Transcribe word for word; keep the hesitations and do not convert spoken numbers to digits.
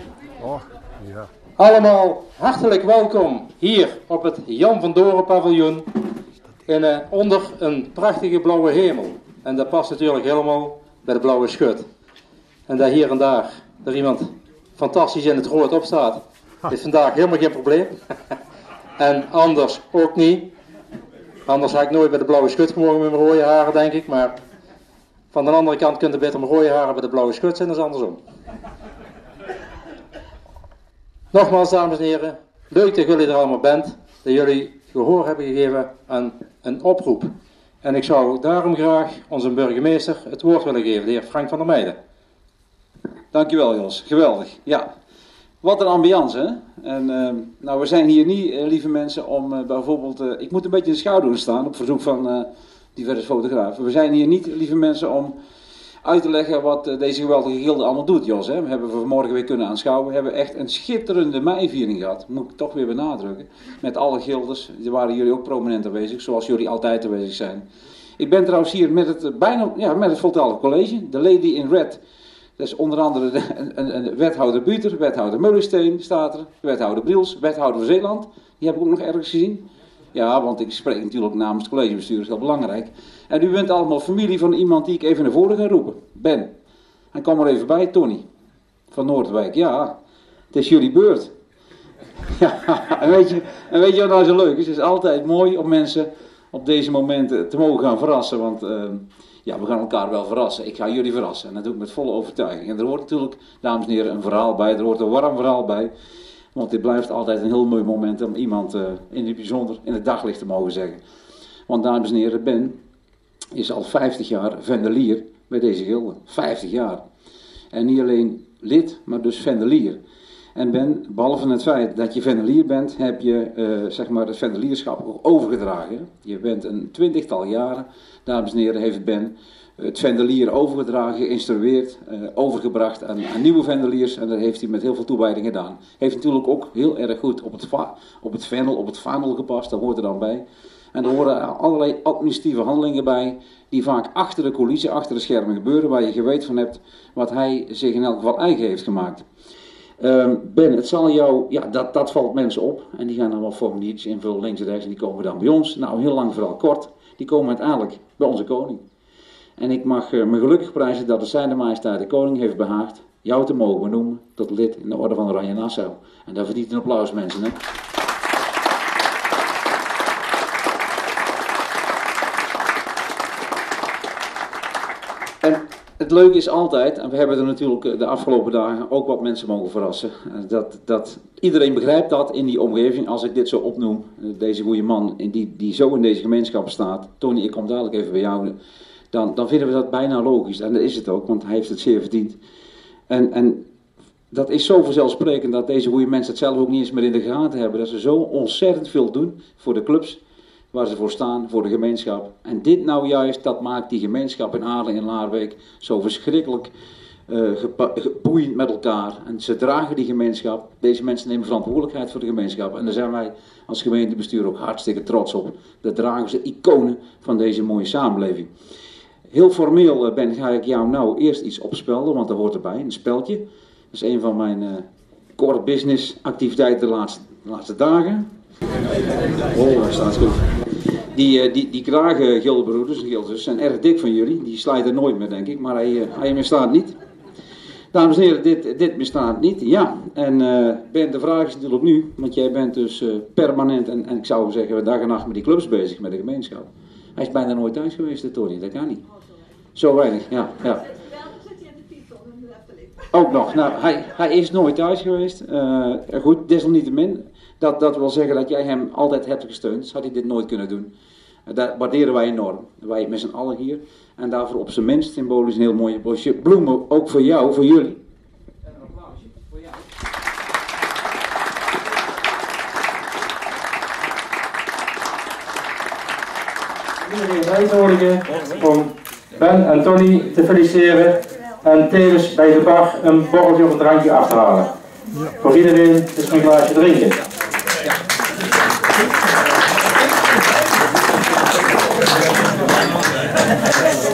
Oh, ja. Allemaal hartelijk welkom hier op het Jan van Doren paviljoen in, uh, onder een prachtige blauwe hemel. En dat past natuurlijk helemaal bij de blauwe schut. En dat hier en daar er iemand fantastisch in het rood op staat, is vandaag helemaal geen probleem. En anders ook niet. Anders had ik nooit bij de blauwe schut gemogen met mijn rode haren, denk ik. Maar van de andere kant kunt u beter mijn rode haren bij de blauwe schut zijn dan andersom. Nogmaals, dames en heren, leuk dat jullie er allemaal bent. Dat jullie gehoor hebben gegeven aan een oproep. En ik zou daarom graag onze burgemeester het woord willen geven, de heer Frank van der Meijden. Dankjewel Jos, geweldig. Ja, wat een ambiance hè. En uh, nou, we zijn hier niet, uh, lieve mensen, om uh, bijvoorbeeld, uh, ik moet een beetje in de schaduw staan op verzoek van uh, diverse fotografen. We zijn hier niet, lieve mensen, om uit te leggen wat uh, deze geweldige gilde allemaal doet, Jos. Hè. We hebben vanmorgen weer kunnen aanschouwen. We hebben echt een schitterende meiviering gehad, moet ik toch weer benadrukken. Met alle gildes, daar waren jullie ook prominent aanwezig, zoals jullie altijd aanwezig zijn. Ik ben trouwens hier met het, uh, bijna, ja, met het voltallig college, de Lady in Red. Dat is onder andere de, een, een, een wethouder Buter, wethouder Mullensteen staat er, wethouder Briels, wethouder Zeeland. Die heb ik ook nog ergens gezien. Ja, want ik spreek natuurlijk namens het collegebestuur, dat is heel belangrijk. En u bent allemaal familie van iemand die ik even naar voren ga roepen. Ben. En kom maar even bij, Tony. Van Noordwijk. Ja, het is jullie beurt. Ja, en weet je, en weet je wat nou zo leuk is? Het is altijd mooi om mensen op deze momenten te mogen gaan verrassen, want... Uh, Ja, we gaan elkaar wel verrassen. Ik ga jullie verrassen. En dat doe ik met volle overtuiging. En er hoort natuurlijk, dames en heren, een verhaal bij. Er hoort een warm verhaal bij. Want dit blijft altijd een heel mooi moment om iemand uh, in het bijzonder in het daglicht te mogen zeggen. Want, dames en heren, Ben is al vijftig jaar vendelier bij deze gilde. vijftig jaar. En niet alleen lid, maar dus vendelier. En Ben, behalve het feit dat je vendelier bent, heb je uh, zeg maar het vendelierschap ook overgedragen. Je bent een twintigtal jaren, dames en heren, heeft Ben het vendelier overgedragen, geïnstrueerd, uh, overgebracht aan, aan nieuwe vendeliers. En dat heeft hij met heel veel toewijding gedaan. Heeft natuurlijk ook heel erg goed op het, op het vendel, op het vaandel gepast, dat hoort er dan bij. En er horen allerlei administratieve handelingen bij, die vaak achter de coulissen, achter de schermen gebeuren, waar je geweten van hebt wat hij zich in elk geval eigen heeft gemaakt. Uh, Ben, het zal jou, ja, dat, dat valt mensen op en die gaan dan wel formuliertjes invullen links en rechts en die komen dan bij ons. Nou, heel lang vooral kort, die komen uiteindelijk bij onze koning. En ik mag uh, me gelukkig prijzen dat het Zijne Majesteit de Koning heeft behaagd jou te mogen benoemen tot lid in de Orde van Oranje Nassau. En daar verdient een applaus, mensen, hè. En het leuke is altijd, en we hebben er natuurlijk de afgelopen dagen ook wat mensen mogen verrassen, dat, dat iedereen begrijpt dat in die omgeving, als ik dit zo opnoem, deze goede man die, die zo in deze gemeenschap staat, Tony, ik kom dadelijk even bij jou, dan, dan vinden we dat bijna logisch. En dat is het ook, want hij heeft het zeer verdiend. En, en dat is zo vanzelfsprekend dat deze goede mensen het zelf ook niet eens meer in de gaten hebben, dat ze zo ontzettend veel doen voor de clubs, waar ze voor staan, voor de gemeenschap. En dit nou juist, dat maakt die gemeenschap in Aarling en Laarbeek zo verschrikkelijk uh, geboeiend met elkaar. En ze dragen die gemeenschap. Deze mensen nemen verantwoordelijkheid voor de gemeenschap. En daar zijn wij als gemeentebestuur ook hartstikke trots op. Dat dragen ze iconen van deze mooie samenleving. Heel formeel, uh, Ben, ga ik jou nou eerst iets opspelden, want dat hoort erbij, een speltje. Dat is een van mijn uh, core business activiteiten de laatste, de laatste dagen. Oh, dat staat goed. Die, die, die kragen gildebroeders en gilders zijn erg dik van jullie. Die slijten nooit meer, denk ik. Maar hij, hij misstaat niet. Dames en heren, dit, dit misstaat niet. Ja, en uh, Ben, de vraag is natuurlijk nu. Want jij bent dus uh, permanent, en, en ik zou zeggen, dag en nacht met die clubs bezig, met de gemeenschap. Hij is bijna nooit thuis geweest, de Tony. Dat kan niet. Zo weinig, ja. ja. Ook nog. Nou, hij, hij is nooit thuis geweest. Uh, goed, desalniettemin. Dat, dat wil zeggen dat jij hem altijd hebt gesteund. Dus had hij dit nooit kunnen doen. Dat waarderen wij enorm. Wij met z'n allen hier. En daarvoor op zijn minst symbolisch een heel mooi bosje bloemen. Ook voor jou, voor jullie. En een applausje voor jou. Iedereen uitnodigen om Ben en Tony te feliciteren. En tevens bij de bar een borreltje of een drankje af te halen. Ja. Voor iedereen is een glaasje drinken. Ja.